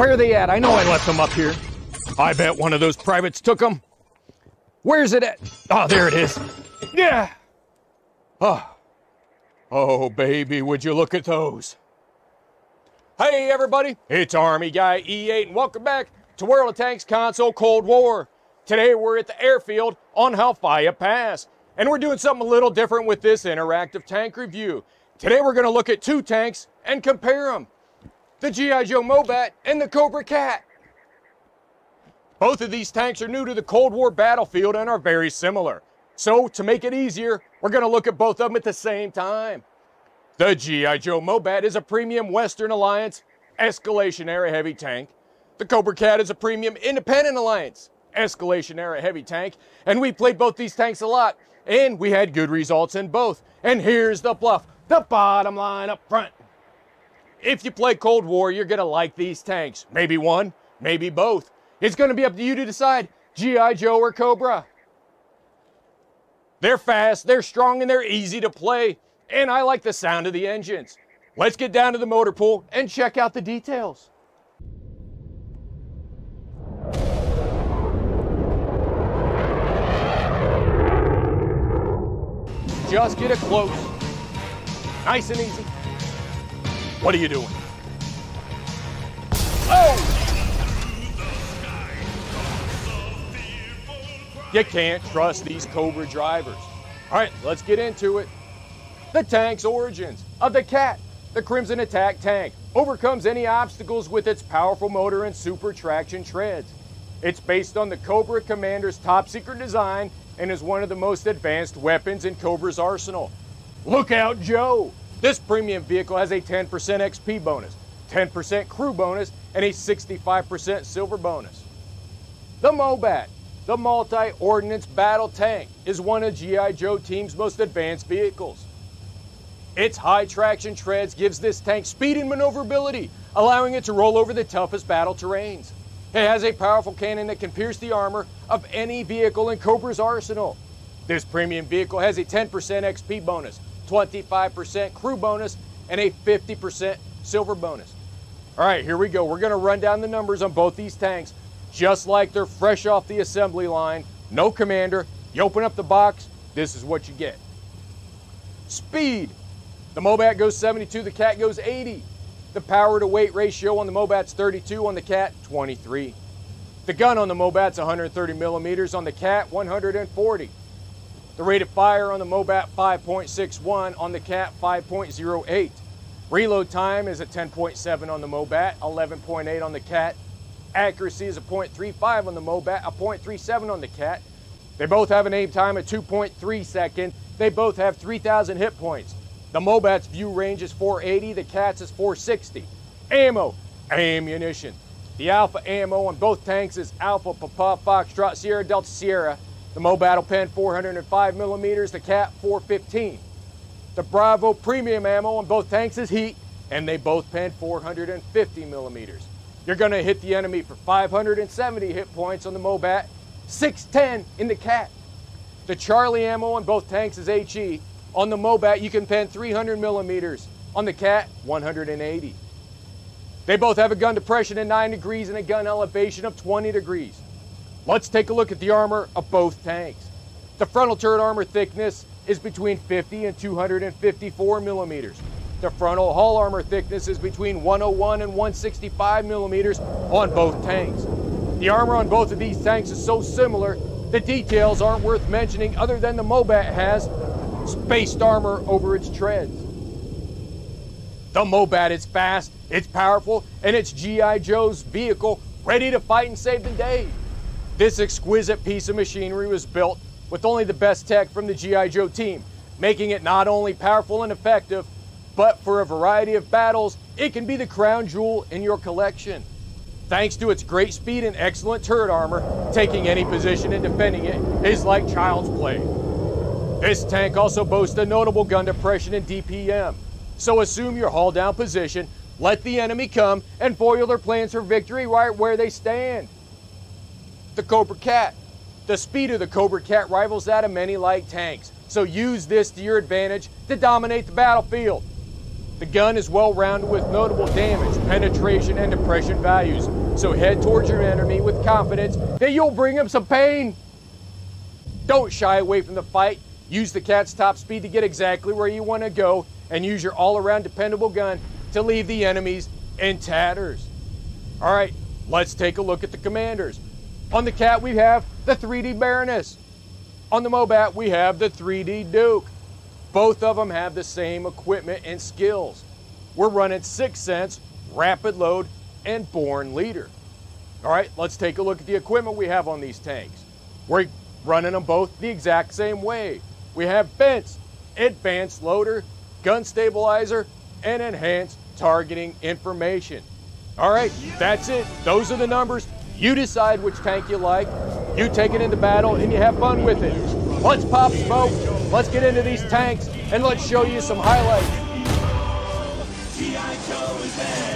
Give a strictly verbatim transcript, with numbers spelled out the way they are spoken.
Where are they at? I know I left them up here. I bet one of those privates took them. Where's it at? Oh, there it is. Yeah. Oh. Oh, baby, would you look at those? Hey, everybody. It's Army Guy E eight, and welcome back to World of Tanks Console Cold War. Today, we're at the airfield on Halfaya Pass, and we're doing something a little different with this interactive tank review. Today, we're going to look at two tanks and compare them. The G I Joe Mobat and the Cobra Cat. Both of these tanks are new to the Cold War battlefield and are very similar. So, to make it easier, we're going to look at both of them at the same time. The G I Joe Mobat is a premium Western Alliance escalation-era heavy tank. The Cobra Cat is a premium Independent Alliance escalation-era heavy tank. And we played both these tanks a lot, and we had good results in both. And here's the bluff, the bottom line up front. If you play Cold War, you're going to like these tanks. Maybe one, maybe both. It's going to be up to you to decide, G I Joe or Cobra. They're fast, they're strong, and they're easy to play. And I like the sound of the engines. Let's get down to the motor pool and check out the details. Just get it close. Nice and easy. What are you doing? Oh! You can't trust these Cobra drivers. All right, let's get into it. The tank's origins of the Cat, the Crimson Attack tank, overcomes any obstacles with its powerful motor and super traction treads. It's based on the Cobra Commander's top secret design and is one of the most advanced weapons in Cobra's arsenal. Look out, Joe! This premium vehicle has a ten percent X P bonus, ten percent crew bonus, and a sixty-five percent silver bonus. The Mobat, the multi-ordnance battle tank, is one of G I Joe team's most advanced vehicles. Its high traction treads gives this tank speed and maneuverability, allowing it to roll over the toughest battle terrains. It has a powerful cannon that can pierce the armor of any vehicle in Cobra's arsenal. This premium vehicle has a ten percent X P bonus, twenty-five percent crew bonus, and a fifty percent silver bonus. All right, here we go. We're going to run down the numbers on both these tanks, just like they're fresh off the assembly line. No commander. You open up the box, this is what you get. Speed. The Mobat goes seventy-two, the Cat goes eighty. The power to weight ratio on the Mobat's thirty-two, on the Cat twenty-three. The gun on the Mobat's one hundred thirty millimeters, on the Cat one hundred forty. The rate of fire on the Mobat five point six one, on the Cat five point zero eight. Reload time is a ten point seven on the Mobat, eleven point eight on the Cat. Accuracy is a point three five on the Mobat, a point three seven on the Cat. They both have an aim time of two point three seconds. They both have three thousand hit points. The Mobat's view range is four eighty, the Cat's is four sixty. Ammo, ammunition. The Alpha ammo on both tanks is Alpha Papa Foxtrot Sierra Delta Sierra. The Mobat will pen four hundred five millimeters, the Cat four fifteen. The Bravo premium ammo on both tanks is Heat, and they both pen four hundred fifty millimeters. You're going to hit the enemy for five hundred seventy hit points on the Mobat, six ten in the Cat. The Charlie ammo on both tanks is H E. On the Mobat, you can pen three hundred millimeters. On the Cat, one hundred eighty. They both have a gun depression of nine degrees and a gun elevation of twenty degrees. Let's take a look at the armor of both tanks. The frontal turret armor thickness is between fifty and two hundred fifty-four millimeters. The frontal hull armor thickness is between one oh one and one sixty-five millimeters on both tanks. The armor on both of these tanks is so similar, the details aren't worth mentioning other than the Mobat has spaced armor over its treads. The Mobat is fast, it's powerful, and it's G I Joe's vehicle ready to fight and save the day. This exquisite piece of machinery was built with only the best tech from the G I Joe team, making it not only powerful and effective, but for a variety of battles, it can be the crown jewel in your collection. Thanks to its great speed and excellent turret armor, taking any position and defending it is like child's play. This tank also boasts a notable gun depression and D P M. So assume your hull down position, let the enemy come, and foil their plans for victory right where they stand. The Cobra Cat. The speed of the Cobra Cat rivals that of many light tanks, so use this to your advantage to dominate the battlefield. The gun is well rounded with notable damage, penetration, and depression values. So head towards your enemy with confidence that you'll bring him some pain. Don't shy away from the fight. Use the Cat's top speed to get exactly where you want to go, and use your all-around dependable gun to leave the enemies in tatters. All right, let's take a look at the commanders. On the Cat, we have the three D Baroness. On the Mobat, we have the three D Duke. Both of them have the same equipment and skills. We're running Sixth Sense, Rapid Load, and Born Leader. All right, let's take a look at the equipment we have on these tanks. We're running them both the exact same way. We have Fence, Advanced Loader, Gun Stabilizer, and Enhanced Targeting Information. All right, that's it. Those are the numbers. You decide which tank you like. You take it into battle and you have fun with it. Let's pop smoke. Let's get into these tanks and let's show you some highlights.